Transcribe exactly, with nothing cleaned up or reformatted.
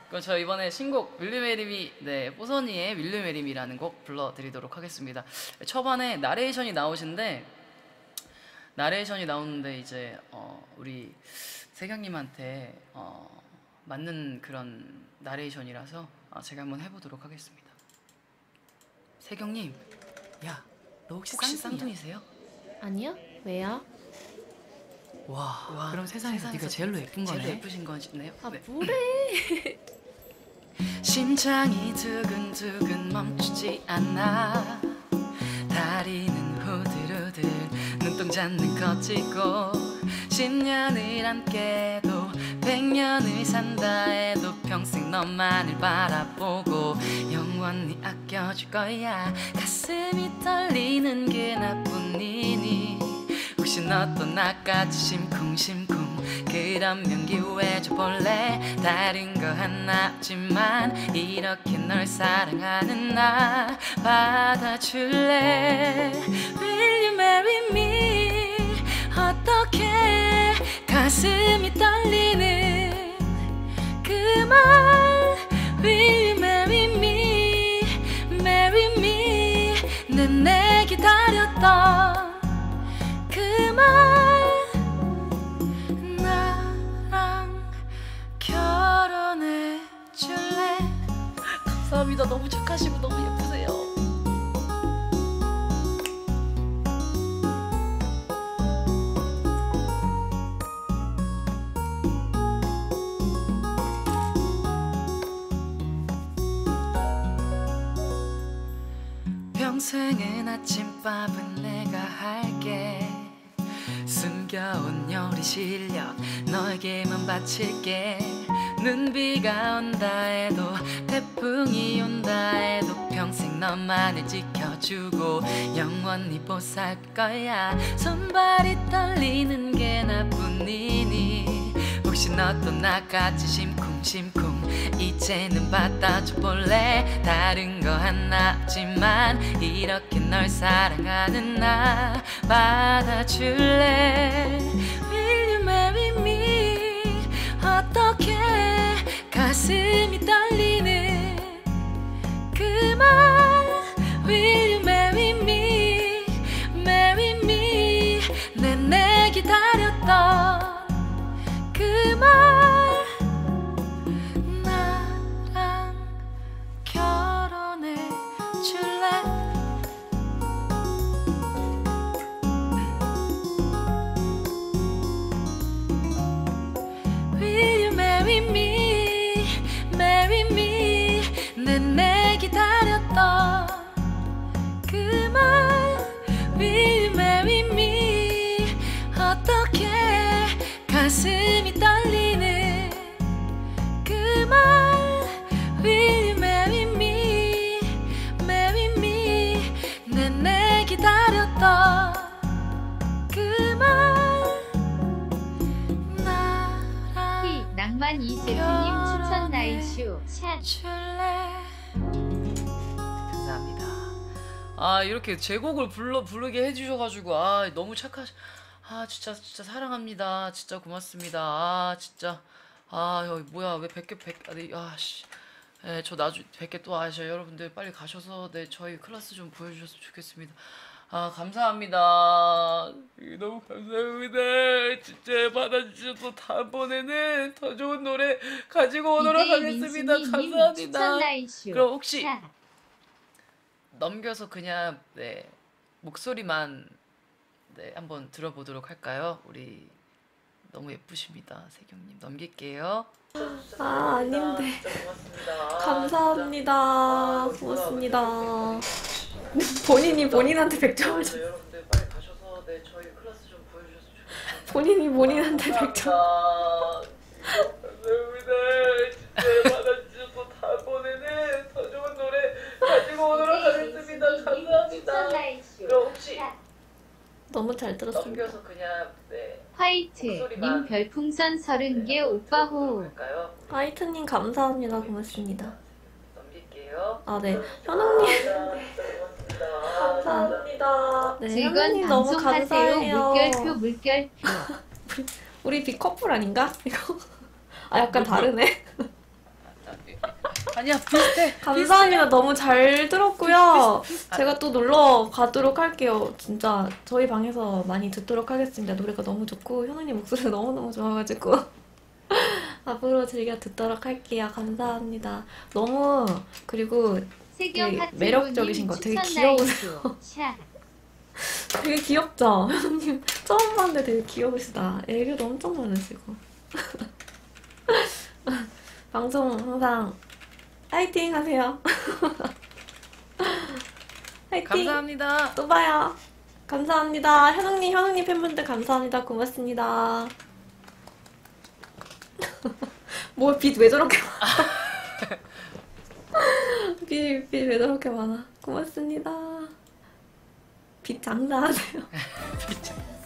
그럼 저 이번에 신곡 윌리메리미, 네, 뽀선이의 윌리메리미라는 곡 불러드리도록 하겠습니다. 초반에 나레이션이 나오신데 나레이션이 나오는데 이제 어, 우리 세경님한테 어, 맞는 그런 나레이션이라서 어, 제가 한번 해보도록 하겠습니다. 세경님, 야, 너 혹시, 혹시 쌍둥이세요? 아니요? 왜요? 와, 와, 그럼 세상에서 네가 제일로 예쁜 거네. 제일 예쁘신 거네요. 아, 네. 뭐래? 심장이 두근두근 멈추지 않아. 다리는 후들후들 눈동자는 커지고 십년을 함께해도 백년을 산다 해도 평생 너만을 바라보고 영원히 아껴줄 거야. 가슴이 떨리는 게 나뿐이니 혹시 너도 나같이 심쿵심쿵 그러면 기회줘볼래. 다른 거 하나 없지만 이렇게 널 사랑하는 나 받아줄래. Will you marry me? 어떻게 가슴이 떨리는 그 말 Will you marry me? Marry me. 난 내 기다렸던 그 말 나랑 결혼해 줄래? 감사합니다. 너무 착하시고 너무 예쁘세요. 평생은 아침밥은 내가 할게. 숨겨온 요리 실력 너에게만 바칠게. 눈비가 온다 해도 태풍이 온다 해도 평생 너만을 지켜주고 영원히 보살 거야. 손발이 떨리는 게 나뿐이니 혹시 너도 나같이 심쿵심쿵 이제는 받아줘 볼래. 다른 거 하나 없지만 이렇게 널 사랑하는 나 받아줄래. Will you marry me? 어떻게 가슴이 떨리는 그 말 Will you marry me? Marry me. 난 내 기다렸던 그 말 나랑 결혼해 줄래? Will you marry me? Marry me. 난 내 기다렸던 그 말 Will you marry me? 어떻게 가슴이 떨리는 그 말 Will you marry me? Marry me. 난 내 기다렸던 그 말 나랑 낭만 이세트님 추천 나이슈 샷. 줄래? 감사합니다. 아 이렇게 제 곡을 불러 부르게 해주셔가지고 아 너무 착하시. 아 진짜 진짜 사랑합니다. 진짜 고맙습니다. 아 진짜 아 여기 뭐야 왜 백 개 백 아씨. 네, 저 나중 백 개 또 아셔. 여러분들 빨리 가셔서 네 저희 클래스 좀 보여주셨으면 좋겠습니다. 아 감사합니다. 너무 감사합니다. 진짜 받아주셔서 다음번에는 더 좋은 노래 가지고 오도록 하겠습니다. 감사합니다. 그럼 혹시 넘겨서 그냥 네 목소리만 네 한번 들어보도록 할까요? 우리 너무 예쁘십니다. 세경님 넘길게요. 아, 아닌데. 감사합니다. 고맙습니다. 본인이 본인한테 백 점을 줬... 여러분들 빨리 가셔서 네 저희 클래스 좀 보여주셨으면 좋겠습니다. 본인이 본인한테 백 점. 감사합니다. 진짜 받아주셔서 다음번에는 더 좋은 노래 가지고 오도록 하겠습니다. 감사합니다. 그럼 혹시 너무 잘 들었습니다. 넘겨서 그냥 네 화이트 님 별풍선 서른 개 오빠 호. 할까요? 화이트님 감사합니다. 고맙습니다. 넘길게요. 아, 네. 현웅님. 감사합니다. 네, 즐거운 현웅님 너무 방송하세요. 감사해요. 물결표 물결표. 우리 비 커플 아닌가? 이거. 아, 약간 다르네. 아니야 비슷해. 감사합니다. 너무 잘 들었고요. 비슷- 비슷- 제가 또 놀러 가도록 할게요. 진짜 저희 방에서 많이 듣도록 하겠습니다. 노래가 너무 좋고 현우님 목소리가 너무너무 좋아가지고 앞으로 즐겨 듣도록 할게요. 감사합니다. 너무 그리고 세경 되게 하트로님 매력적이신 것 같아요. 되게 추천 귀여우세요. 나이스. 샷. 되게 귀엽죠? 현우님 처음 봤는데 되게 귀여우시다. 애교도 엄청 많으시고 방송 항상 파이팅 하세요. 파이팅. 감사합니다. 또 봐요. 감사합니다. 현웅님, 현웅님 팬분들 감사합니다. 고맙습니다. 뭐, 빛 왜 저렇게 많아? 빛, 빛 왜 저렇게 많아? 고맙습니다. 빛 장사하세요. 진짜.